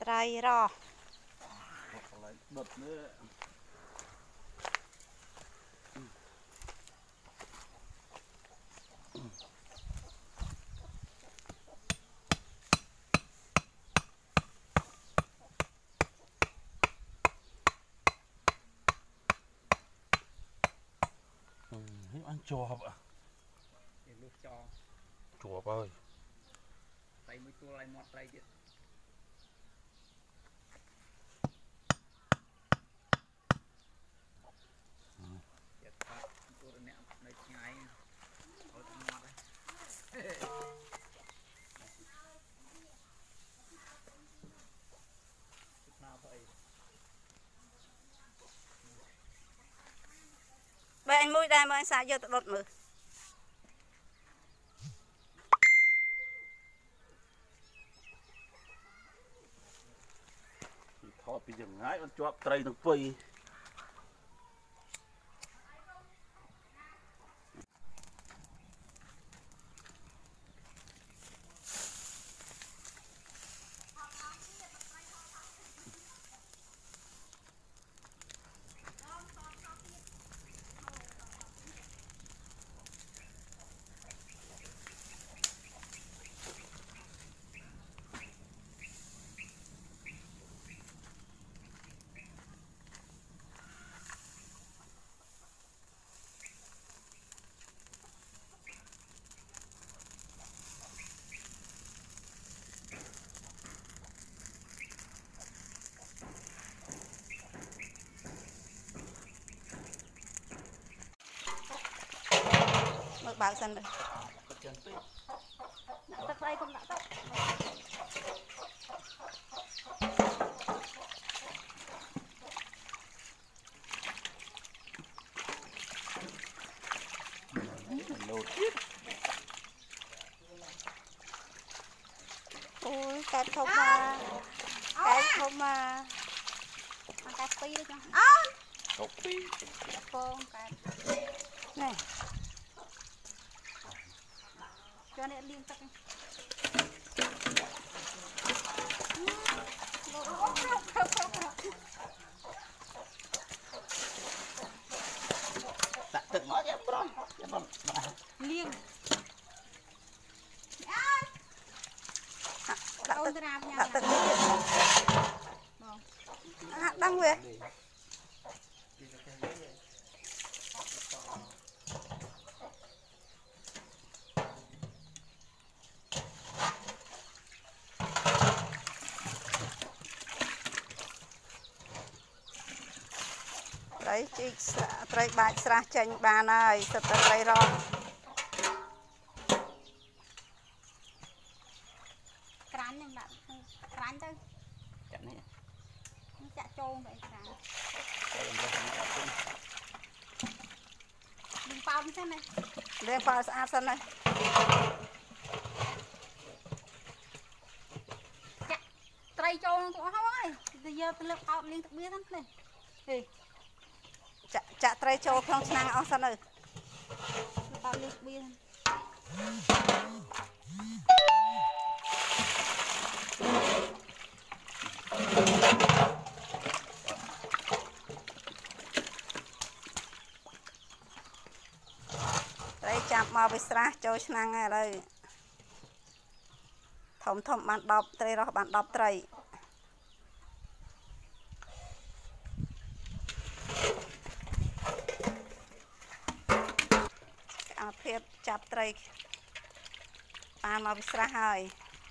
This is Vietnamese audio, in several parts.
Trai rò. Đột nữa. Ăn chuột ạ. Chuột ơi. Tay mới chua lại mọt tay chứ. Chết thật, tôi đã nẹo nơi nhai. Thôi tôi mọt đấy. Nào vậy? Bây anh mũi đây mà anh xả vô tự đột mử. Thôi bây giờ ngái con chuột trai thằng Phi. Mở báo sân rồi. Đặt tắc đây không đặt tắc. Ôi cát không mà. Cát không mà. Cát phi đấy cho. Cát phi. Phong cát. Này. Cho nên liên tắc. Tạ tự nói em rồi. Liêng. Đặt tự đăng về. Đấy chị trai bạch sra chanh bàn ơi, sật trai rò. Crán nhưng bạn crán thôi. Chặt này. Nó chạ trôn vậy crán. Đừng bao như thế này. Đừng bao xa sân này. Chạ trai trôn cũng không ơi. Bây giờ tôi lực out liên tục biết lắm này. Chạ trai trôn không năng ở sân này. Bao liên tục biết. Đây chạm màu với sra cho năng này đây. Thông thông bạn đọc trai đó bạn đọc trai. Phép chạp trai bàn màu với sra hơi.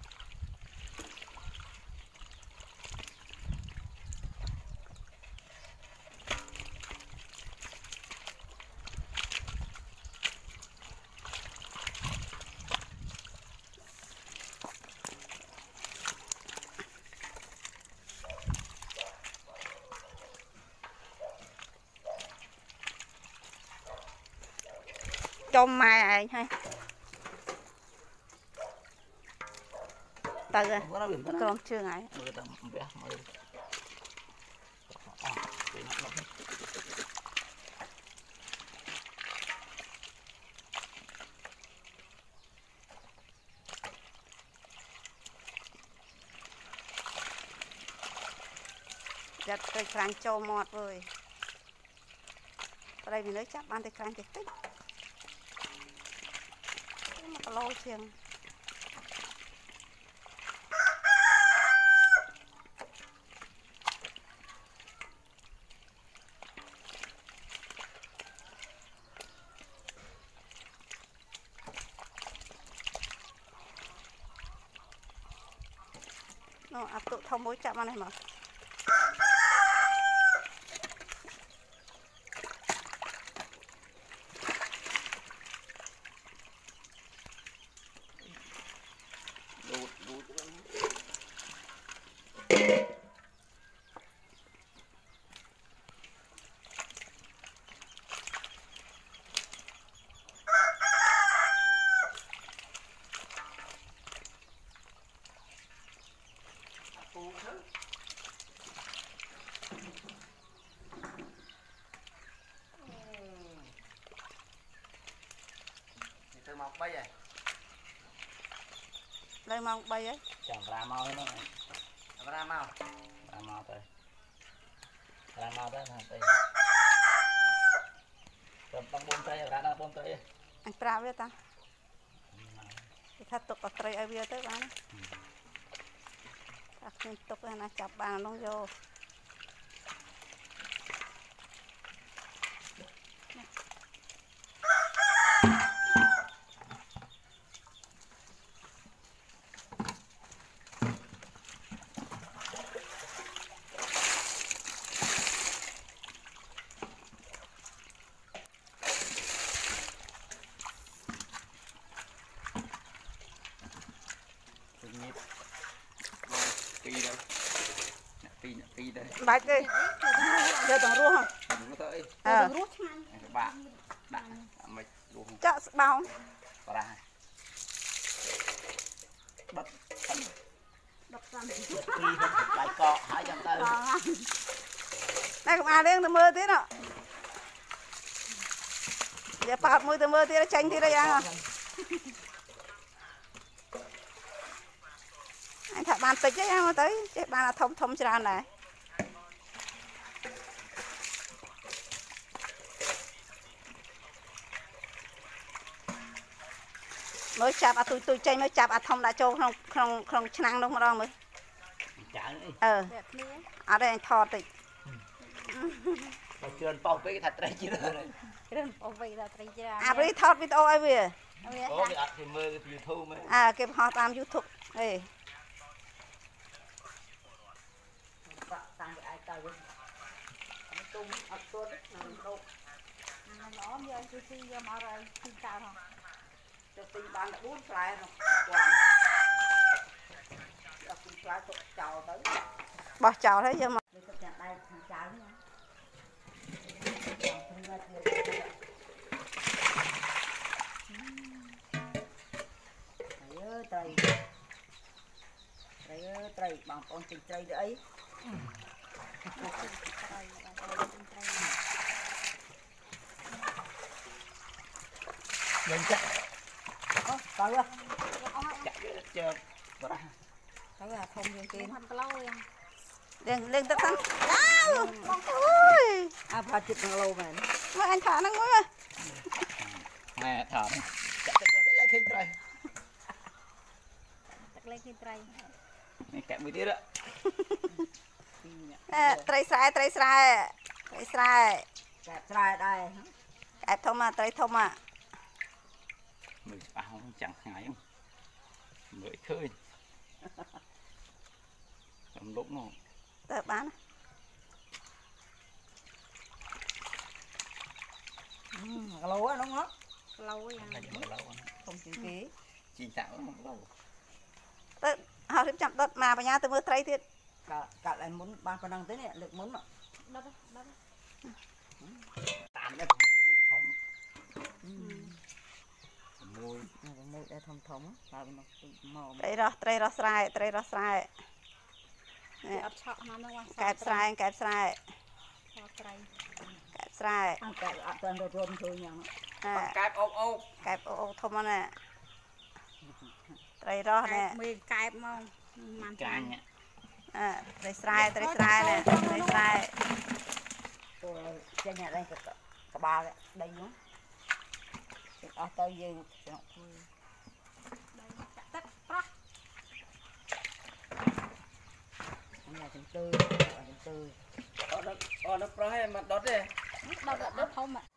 Trong mai ai hay từ con chưa ngại giật cây cành trâu mọt rồi ở đây mình lấy chắc ban cây cành tích tích mà có lâu chiêng nó tụ thông mối chạm ăn này mà mọc bay vậy đây mong bay ấy chẳng ra mau nữa ra mau tới tới tầm bông tây ra bông tây anh pra biết ta thì thật tục có tray ai biết tới bán thật liên tục là chập bàn nó vô pi đây bạch đi giờ tao rùa không đừng có tới rùa bạn đã mày luôn chợ bao ra bật đập răng lại cọ 200 tay này cũng đến từ mưa tí nữa giờ bạc mưa từ mưa tí nó tranh tí đây à anh thả bàn tịch ấy mà tới chứ bàn là thông thông tràn này mới chạp tôi chơi mới chạp thông đã châu không năng đâu mà đâu mới ở đây anh thò tịch trường bao cái thật đấy chứ rồi bây thọt video ai về thì mơ YouTube mới kịp họ làm YouTube đây bạn đã 4 fly rồi bỏ chảo thế chứ mà trời bằng con tình trời đấy lên chắc có chưa chắc chưa có là không liên kia lên tất tấn ôi phải chụp bằng lâu mà anh thả nó ngồi nè thả chắc lấy khinh trời lên khi trai này kẹp mới tiết ạ trai sai đây kẹp thông mà trai thông mà mình bảo chẳng ngại không mới khơi tầm lúc nó tớ bán lâu á đúng không lâu không chịu ký chỉ tạo không lâu tớ họ thêm chậm đất mà nhà tôi mới thấy thiệt cả lại muốn ban phần năng thế này lực muốn mà tạm đấy môi để thông thống vào nó màu tray đó sai kẹp sai kẹp sai ăn kẹp ăn toàn đồ rôm thôi nhỉ kẹp ốc kẹp ô thông nè tray đó nè mình kẹp mong càng nhá ត្រីស្រែនេះត្រីស្រែ tôi trên nhà đây cả ba đấy đây nhá ở tới dương nó thôi ទឹកប្រោះ nhà chúng tư nó pro hay mà đốt đi ដល់ធំ